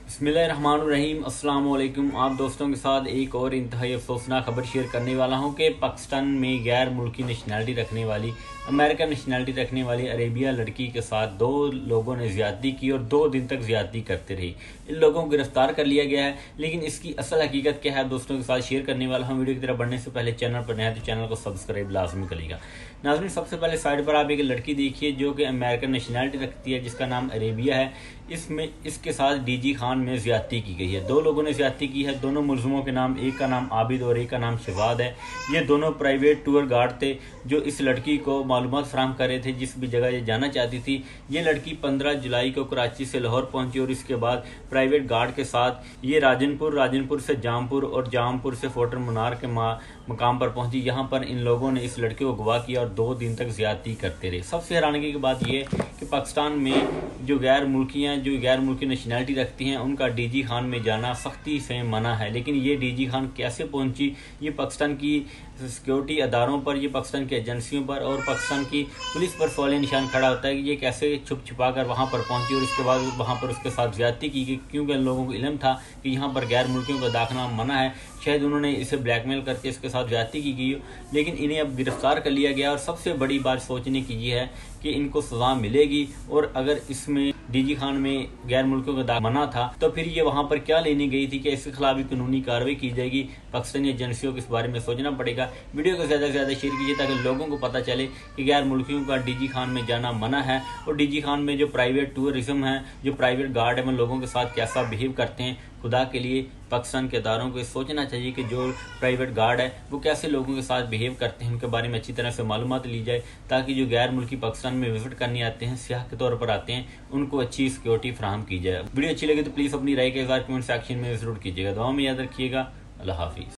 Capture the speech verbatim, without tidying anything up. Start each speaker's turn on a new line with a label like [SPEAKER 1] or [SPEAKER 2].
[SPEAKER 1] बिस्मिल्लाहिर्रहमानिर्रहीम। अस्सलाम वालेकुम। आप दोस्तों के साथ एक और इंतहाई अफसोसनाक खबर शेयर करने वाला हूं कि पाकिस्तान में गैर मुल्की नेशनैलिटी रखने वाली अमेरिकन नेशनैलिटी रखने वाली अरेबिया लड़की के साथ दो लोगों ने ज्यादती की और दो दिन तक ज्यादती करते रहे। इन लोगों को गिरफ्तार कर लिया गया है, लेकिन इसकी असल हकीकत क्या है दोस्तों के साथ शेयर करने वाला हूं। वीडियो की तरफ बढ़ने से पहले चैनल पर नया तो चैनल को सब्सक्राइब लाजमी करिएगा। नाज़रीन, सबसे पहले साइड पर आप एक लड़की देखिए जो कि अमेरिकन नेशनैलिटी रखती है, जिसका नाम अरेबिया है। इसमें इसके साथ डीजी खान में ज्यादती की गई है। दो लोगों ने ज्यादती की है। दोनों मुलजमों के नाम, एक का नाम आबिद और एक का नाम शहजाद है। ये दोनों प्राइवेट टूर गार्ड थे जो इस लड़की को मालूमात फराहम कर रहे थे जिस भी जगह ये जाना चाहती थी। ये लड़की पंद्रह जुलाई को कराची से लाहौर पहुंची और इसके बाद प्राइवेट गार्ड के साथ ये राजनपुर राजनपुर से जामपुर और जामपुर से फोर्ट मुनार के मकाम पर पहुंची। यहाँ पर इन लोगों ने इस लड़के को अगवा किया और दो दिन तक ज्यादती करते रहे। सबसे हैरानगी की बात यह कि पाकिस्तान में जो गैर मुल्कियाँ जो गैर मुल्की नेशनैलिटी रखती हैं उनका डीजी खान में जाना सख्ती से मना है। लेकिन ये डीजी खान कैसे पहुंची, ये पाकिस्तान की सिक्योरिटी अदारों पर, ये पाकिस्तान की एजेंसियों पर और पाकिस्तान की पुलिस पर सवाल निशान खड़ा होता है कि ये कैसे छुप छुपा कर वहाँ पर पहुंची और इसके बाद वहाँ पर उसके साथ ज्यादती की गई, क्योंकि इन लोगों को इल्म था कि यहाँ पर गैर मुल्कियों का दाखिला मना है। शायद उन्होंने इसे ब्लैकमेल करके इसके साथ ज्यादती की गई, लेकिन इन्हें अब गिरफ्तार कर लिया गया। और सबसे बड़ी बात सोचने की ये है कि इनको सजा मिलेगी, और अगर इसमें डीजी खान में गैर मुल्कियों का दाखिला मना था तो फिर ये वहां पर क्या लेने गई थी कि इसके खिलाफ भी कानूनी कार्रवाई की जाएगी। पाकिस्तानी एजेंसियों को इस बारे में सोचना पड़ेगा। वीडियो को ज्यादा से ज्यादा शेयर कीजिए ताकि लोगों को पता चले कि गैर मुल्कियों का डीजी खान में जाना मना है, और डीजी खान में जो प्राइवेट टूरिज्म है, जो प्राइवेट गार्ड है, वो लोगों के साथ कैसा बिहेव करते हैं। खुदा के लिए पाकिस्तान के अदारों को सोचना चाहिए कि जो प्राइवेट गार्ड है वो कैसे लोगों के साथ बिहेव करते हैं, उनके बारे में अच्छी तरह से मालूमात ली जाए, ताकि जो गैर मुल्की पाकिस्तान में विजिट करने आते हैं, सियाह के तौर पर आते हैं, उनको अच्छी सिक्योरिटी फराहम की जाए। वीडियो अच्छी लगे तो प्लीज़ अपनी राय के इज़हार कमेंट सेक्शन में जरूर कीजिएगा। दुआ में याद रखिएगा। अल्लाह हाफिज़।